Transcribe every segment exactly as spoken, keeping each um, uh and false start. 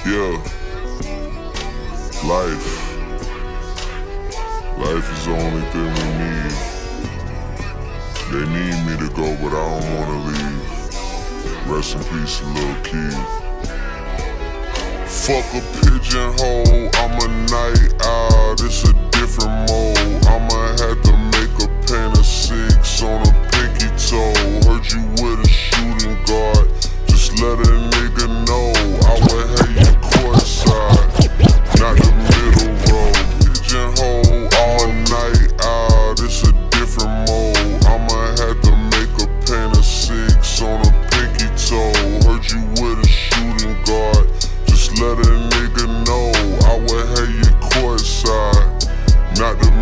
Yeah. Life. Life is the only thing we need. They need me to go, but I don't wanna leave. Rest in peace, Lil Keith. Fuck a pigeonhole, I'm a night owl, it's a different mode. I'ma have to make a paint of six on a pinky toe. Heard you with a shooting guard, just let a nigga know. I would have you courtside, not the middle row. Pigeonhole, I'm a night owl, it's a different mode. I'ma have to make a paint of six on a pinky toe. Heard you with a shooting guard, just let a nigga know. I would have you courtside, not the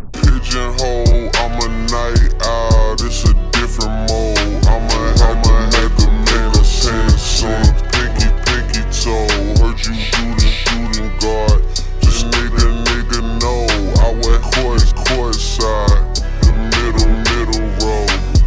pigeonhole. I'm a night owl, this a different mode. I'ma have to make a paint of six on a pinky, pinky toe. Heard you shooting, shooting guard, just nigga, nigga know. I would court, courtside, the middle, middle row.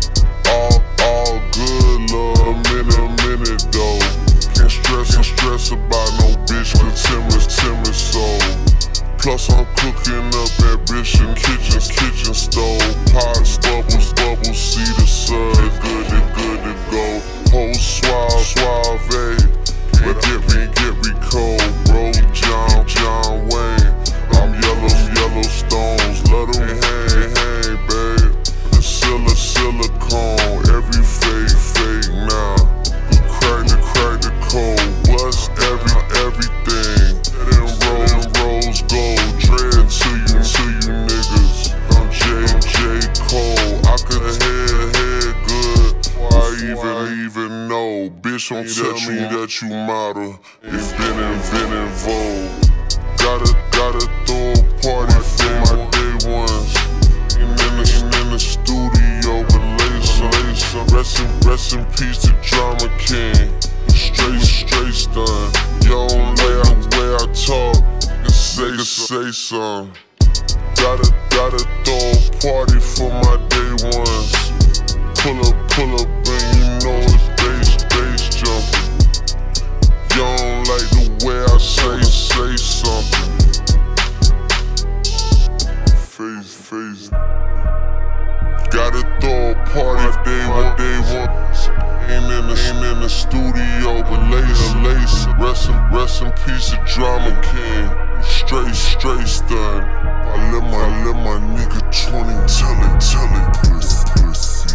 All, all good, love, minute, minute though. Can't stress and stress about no bitch, cause timid, timid soul. Plus I'm cooking up ambition, kitchen, kitchen stove. Pots, bubbles, bubbles, see the sun. Good to good to go. Whole suave, suave. But get me, get me cold, bro. John, John Wayne. I'm yellow, yellow stones. Let them hang, hang, babe. The silla, silicone. Every fake, fake now. Crack the, crack the code. Bust every, everything. Then roll, rose gold. Dread to you, to you niggas. I'm J, J Cole. I could head, head good. Why even, even know? Bitch, don't tell me that you model. It's been in, been in vogue. Gotta, gotta throw a party for my day ones. And in the, and in the studio with Lace, Lace. Rest in, rest in peace to Drama King. Straight, straight stun. Yo, way I, way I talk, say, say some. Gotta, gotta throw a party for my day ones. Pull up, pull up, and you know it's bass, bass jumping. You don't like the way I say, say something. Face, face. Gotta throw a party if they want, they want. Ain't in the, ain't in the studio, but lace, lace. Rest in, rest in peace to Drama King. Straight, straight stun. I let my, I let my nigga twenty tell it, tell it. Pussy, pussy.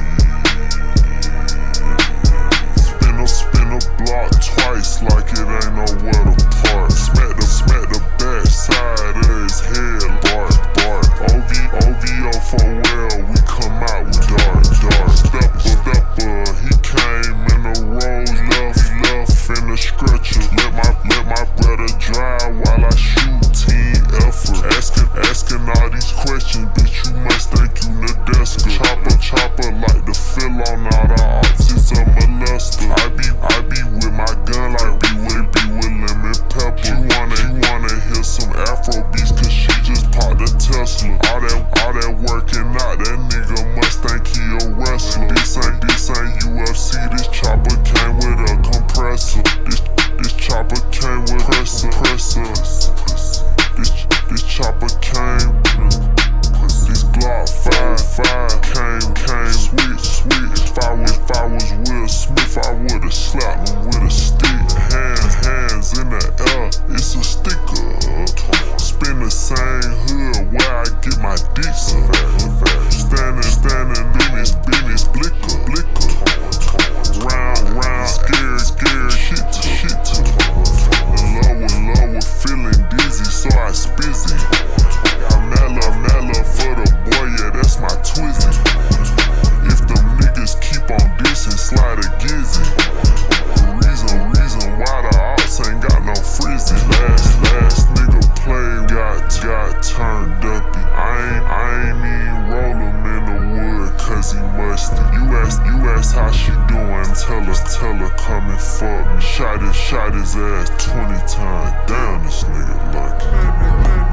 Spin a, spin a block twice like it ain't nowhere to park. Smack the, smack the back side of his head, bark, bark. O V, O V O for well, we come out with dark, dark. Stepper, stepper, he came in the rose, left, left in the stretcher. Let my, let my brother drive while I shoot, team effort. Asking, asking all these questions, bitch, you must think you Nadeska. Chopper, chopper, like the fill on all the ops, it's a molester. I be, I be with my gun like be with, be with lemon pepper. She wanna, she wanna hear some Afro beats, cause she just popped a Tesla. All that, all that working out, that nigga must think he a wrestler. This ain't, this ain't U F C, this chopper came with a compressor. This, this chopper came with pressor, pressors. This, this chopper came, this Glock five, five came, came, sweet, sweet. If I was, if I was Will Smith, I would've slapped him with a stick. Hands, hands in the air, it's a sticker. Spin the same hood where I get my dick sucked. Standing, standing in this business, blicker, blicker. Round, round, scared, scared, shit to shit to. Lower, lower, feeling dizzy, so I spizzy. I'm Nella, Nella for the boy, yeah, that's my twizzy. If them niggas keep on dissing, slide a gizzy. Reason, reason why the ops ain't got no frizzy. Last, last nigga play got, got turned uppy. I ain't, I ain't even roll him in the wood, cause he musty. You ask, you ask how she doing, tell her, tell her come and fuck me. Shot his, shot his ass twenty times, damn this nigga lucky.